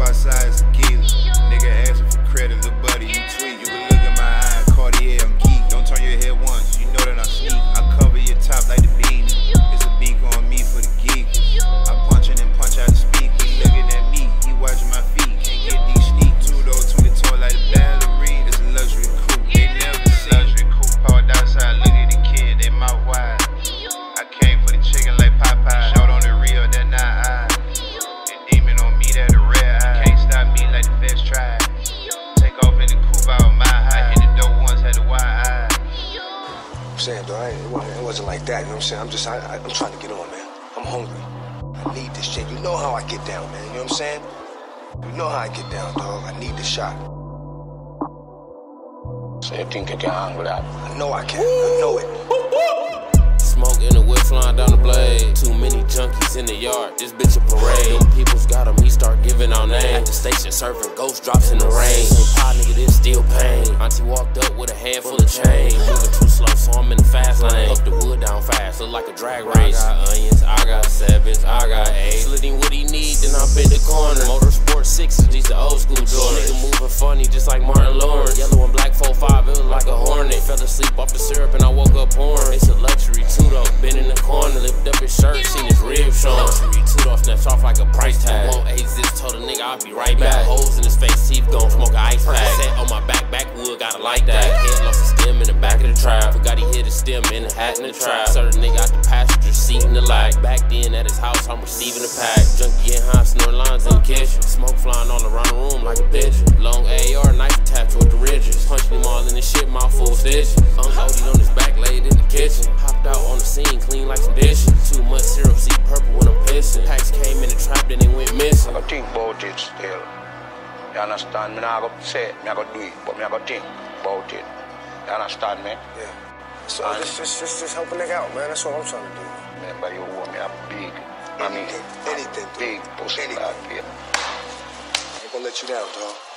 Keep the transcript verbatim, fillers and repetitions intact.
outside, it's a geezer. Nigga asking for credit, little buddy, you tweet. You can look in my eye, Cartier, I'm geek. Don't turn your head once, you know that I sneak. I cover your top like the beanie. It's a beak on me for the geek. I punch in and punch out the speak. He looking at me, he watching my feet. Can't get these sneak. Two-door, twenty-tour like a ballerina. It's a luxury coupe, they never see. Luxury coupe parked outside, look at the kid, they mouth wide. I came for the chicken like Popeye. Short on the real, that not I. The demon on me, that a rare eye. Can't stop me like the best try. Take off in the coupe out my high. Hit the door once, had the wide eye. I'm saying, though, I ain't, it, wasn't, it wasn't like that, you know what I'm saying? I'm just, I, I, I'm trying to get on, man. I'm hungry. I need this shit. You know how I get down, man, you know what I'm saying? You know how I get down, dog. I need this shot. So you think you can handle that? I know I can. I know it. Smoke in the whip flying down the blade. Too many junkies in the yard, this bitch a parade. Them people's got him, he start giving out names. At the station serving ghost drops in the rain. Same pie nigga, this still pain. Auntie walked up with a handful of change. Moving too slow, so I'm in the fast lane. Up the wood down fast, look like a drag race. I got onions, I got sevens, I got eight. Slit him what he need, then I bend the corner. Motorsport sixes, these the old school Jordans. Nigga moving funny, just like Martin Lawrence. Yellow and black four five, it was like a hornet. Fell asleep off the syrup and I woke up pouring. It's a luxury two doe. Been in the corner, lift up his shirt, seen his ribs showing. Luxury two doe snaps off like a price tag. Won't eight zips, told a nigga I'll be right back. Holes in his face, teeth gon' smoke an ice pack. Set on my back, backwood, gotta like that. Head lost a stem in the back of the trap. Forgot he hit a stem in the hat in the trap. Served a nigga out the passenger seat in the lag. Back then at his house, I'm receiving a pack. Junkie and high, snoring lines in the kitchen. Smoke flying all around the room like a pigeon. Long A R, knife attached with the ridges. Punching him all in the shit, mouth full of stitches. Unloaded on his back, laid in the kitchen. Hopped out on the scene, clean like some dishes. Too much syrup, see purple when I'm pissing. Packs came in the trap, then they went missing. I think about it still. You understand? Me not go say it, me not go do it, but me not go think about it. You understand me? Yeah. So just, just, just, just help a nigga out, man. That's all I'm trying to do. Remember, you owe me a big, I mean, anything, big pussy. anything. Like, yeah. I ain't gonna let you down, dog.